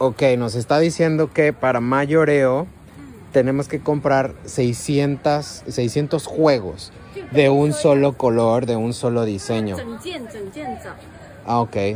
Ok, nos está diciendo que para mayoreo tenemos que comprar 600 juegos de un solo color, de un solo diseño. Ah, ok. Ok,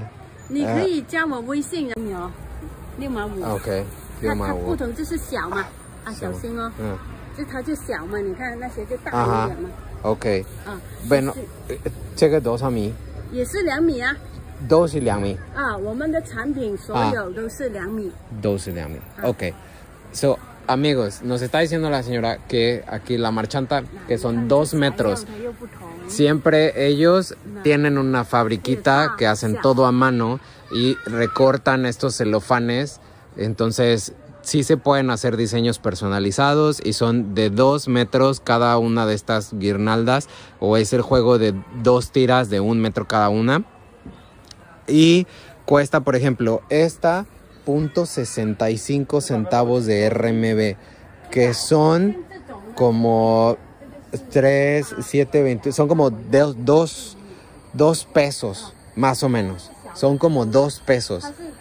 6.5 这是小嘛，啊，小心哦。这它就小嘛，你看那些就大一点嘛。 OK。Bueno， 这个多少米？ 也是2米啊。 都是2米。 啊，我们的产品所有都是2米。都是2米。 OK。So, amigos, nos está diciendo la señora que aquí la marchanta, que son 2 metros. Siempre ellos tienen una fabriquita que hacen todo a mano y recortan estos celofanes. Entonces, sí se pueden hacer diseños personalizados y son de 2 metros cada una de estas guirnaldas, o es el juego de 2 tiras de 1 metro cada una. Y cuesta, por ejemplo, esta .65 centavos de RMB, que son como 3, 7, 20, son como 2 pesos, más o menos. Son como 2 pesos.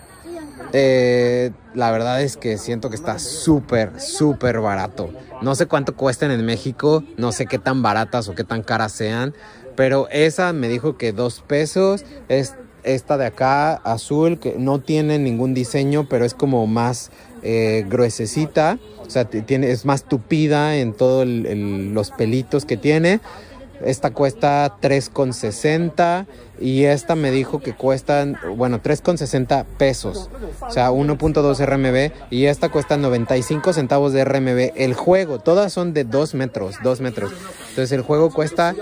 La verdad es que siento que está súper barato. No sé cuánto cuestan en México, no sé qué tan baratas o qué tan caras sean, pero esa me dijo que 2 pesos. Es esta de acá, azul, que no tiene ningún diseño, pero es como más gruesecita. O sea, es más tupida en todos los pelitos que tiene. Esta cuesta 3,60 y esta me dijo que cuestan, bueno, 3,60 pesos. O sea, 1.2 RMB, y esta cuesta 95 centavos de RMB. El juego, todas son de 2 metros. Entonces el juego cuesta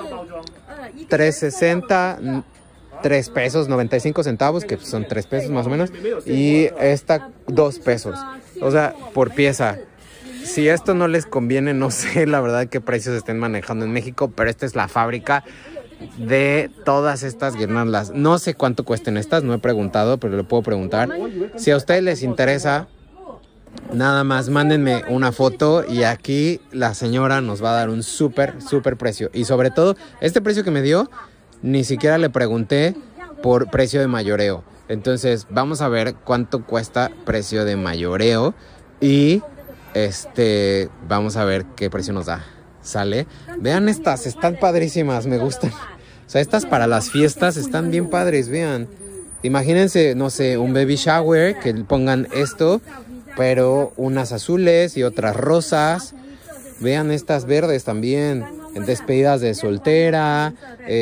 3.60, 3 pesos, 95 centavos, que son 3 pesos más o menos. Y esta 2 pesos. O sea, por pieza. Si esto no les conviene, no sé la verdad qué precios estén manejando en México, pero esta es la fábrica de todas estas guirnaldas. No sé cuánto cuesten estas, no he preguntado, pero le puedo preguntar. Si a ustedes les interesa, nada más mándenme una foto y aquí la señora nos va a dar un súper precio. Y sobre todo, este precio que me dio, ni siquiera le pregunté por precio de mayoreo. Entonces, vamos a ver cuánto cuesta precio de mayoreo y vamos a ver qué precio nos da. ¿Sale? Vean estas, están padrísimas, me gustan. O sea, estas para las fiestas están bien padres, vean. Imagínense, no sé, un baby shower, que pongan esto, pero unas azules y otras rosas. Vean estas verdes también, en despedidas de soltera.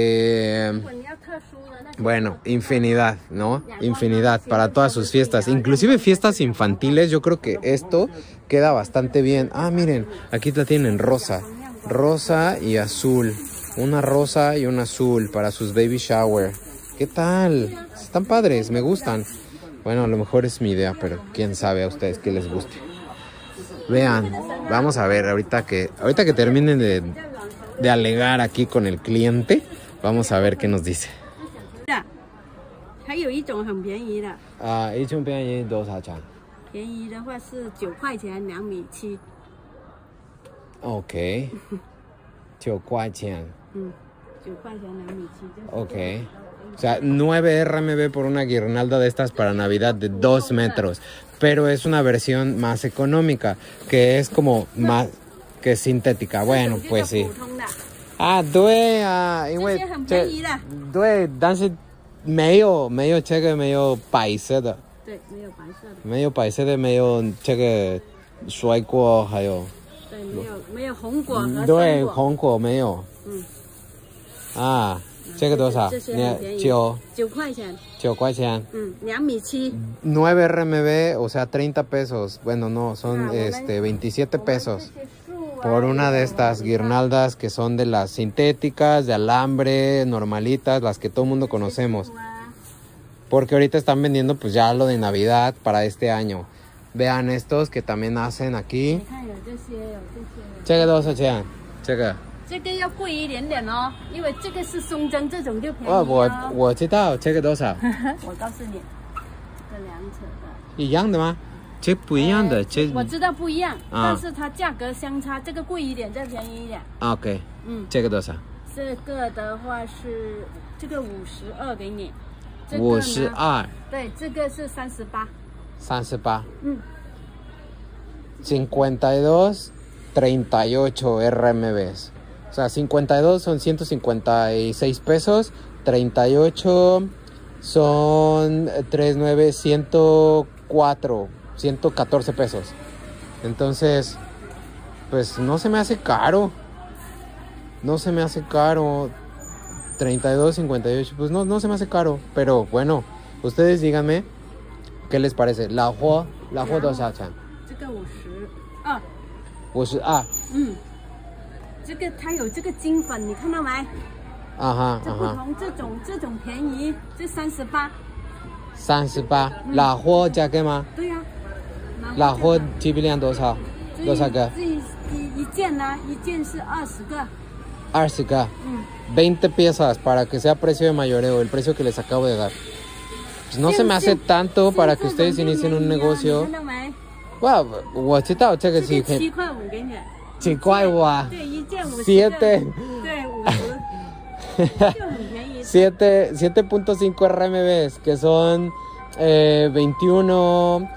Bueno, infinidad, ¿no? Infinidad para todas sus fiestas. Inclusive fiestas infantiles, yo creo que esto queda bastante bien. Ah, miren, aquí la tienen rosa. Rosa y azul. Una rosa y un azul para sus baby shower. ¿Qué tal? Están padres, me gustan. Bueno, a lo mejor es mi idea, pero quién sabe a ustedes qué les guste. Vean, vamos a ver, ahorita que terminen de alegar aquí con el cliente, vamos a ver qué nos dice. 还有一种很便宜的。 一种便宜多少钱？ 便宜的话是9块钱2.7米。 OK， 9块钱。 9块钱2.7米。 OK， o sea, 9 RMB por una guirnalda de estas para Navidad de 2 metros. Pero es una versión más económica, que es como más que sintética. Bueno, pues sí. 对啊，因为对，但是没有这个没有白色的。对，没有白色的。没有白色的，没有这个水果，还有。对，没有红果和酸果。对，红果没有。这个多少？9块钱。9块钱。2.7米。9 RMB, o sea, 30 pesos. Bueno, no, son 27 pesos. Por una de estas guirnaldas que son de las sintéticas, de alambre, normalitas, las que todo el mundo conocemos. Porque ahorita están vendiendo pues ya lo de Navidad para este año. Vean estos que también hacen aquí. 这个多少钱？这个要贵一点点哦，因为这个是松针，这种就便宜哦。我知道这个多少。我告诉你，这2扯的。一样的吗？这不一样的，我知道不一样，但是它价格相差，这个贵一点，这便宜一点。OK， 这个多少？这个的话是这个52给你，52。对，这个是38。 38. 52, 38 RMBs. O sea, 52 son 156 pesos. 38 son 39, 104, 114 pesos. Entonces, pues no se me hace caro. No se me hace caro. 32, 58, pues no se me hace caro. Pero bueno, ustedes díganme qué les parece. La Huo 多少钱？ 这个52。 52。 这个它有这个金粉，你看到没？这不同，这种便宜，这38。 38。La Huo 价格吗？ 对呀。 La Huo 体积量多少？多少个？ 这一件呢？一件是20个。 20个。20 piezas para que sea precio de mayoreo, el precio que les acabo de dar. Pues no se me hace tanto para que ustedes inicien un negocio. Wow, 我知道这个是 7块5给你。 7块5啊。 对，一件50。 7。 对，50。就很便宜。 7.5 RMBs, que son 21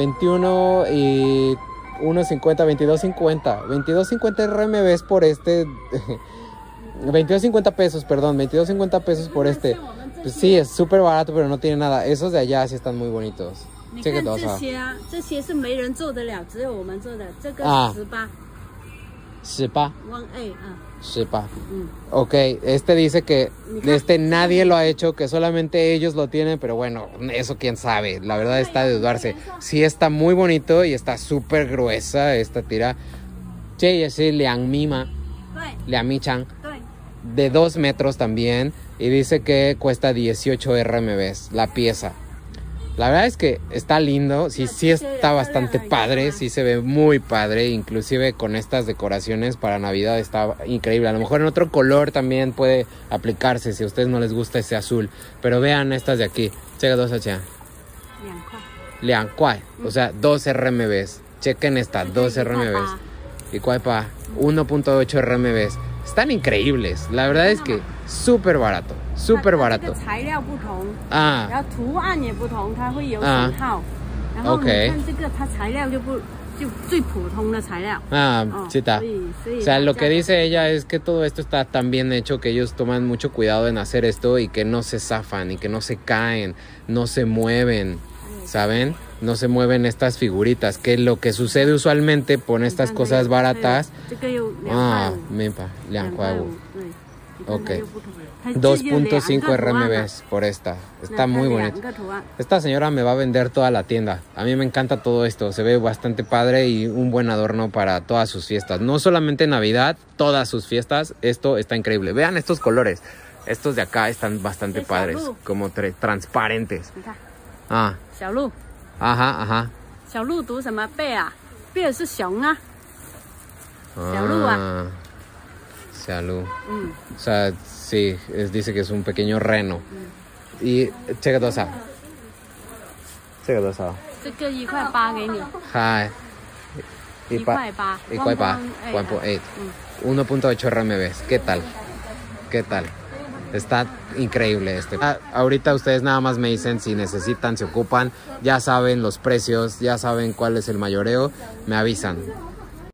y 1.50, 22.50. 22.50 RMBs por este. 22.50 pesos, perdón, 22.50 pesos por este. Pues sí, es súper barato, pero no tiene nada. Esos de allá sí están muy bonitos. 这个多少？这些是没人做得了，只有我们做的。这个18。 18。 1A 18. Ok, este dice que nadie lo ha hecho, que solamente ellos lo tienen, pero bueno, eso quién sabe. La verdad está de dudarse. Sí está muy bonito y está súper gruesa esta tira. Che, es Liang Mima. Liang Mi Chang. De 2 metros también. Y dice que cuesta 18 RMBs la pieza. La verdad es que está lindo, sí está bastante padre, sí se ve muy padre, inclusive con estas decoraciones para Navidad está increíble. A lo mejor en otro color también puede aplicarse si a ustedes no les gusta ese azul. Pero vean estas de aquí, checa 2 H. 2 块, o sea 2 RMBs. Chequen esta, 2 RMBs. Y cuaipa, 1.8 RMBs. Están increíbles, la verdad es que súper barato, súper barato. Ok. Sí está. O sea, lo que dice ella es que todo esto está tan bien hecho que ellos toman mucho cuidado en hacer esto y que no se zafan y que no se caen, no se mueven, ¿saben? No se mueven estas figuritas, que es lo que sucede usualmente con estas cosas baratas. Mepa, 2 块5. Ok. 2.5 RMBs por esta. Está muy bonito. Esta señora me va a vender toda la tienda. A mí me encanta todo esto. Se ve bastante padre y un buen adorno para todas sus fiestas. No solamente Navidad, todas sus fiestas. Esto está increíble. Vean estos colores. Estos de acá están bastante padres. Como transparentes. Ajá. 小鹿读什么？贝啊，贝尔是熊啊。小鹿啊。 小鹿。O sea, sí, dice que es un pequeño reno. Y checa 多少？这个多少？ 这个1块8给你。 Hi. 1块8。 1.8. 1.8 RMBs. ¿Qué tal? ¿Qué tal? Está increíble este. Ahorita ustedes nada más me dicen si necesitan, se ocupan. Ya saben los precios, ya saben cuál es el mayoreo. Me avisan.